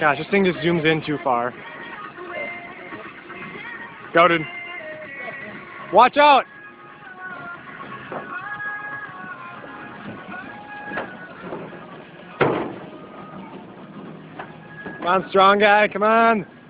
Gosh, this thing just zooms in too far. Go, dude. Watch out! Come on, strong guy, come on!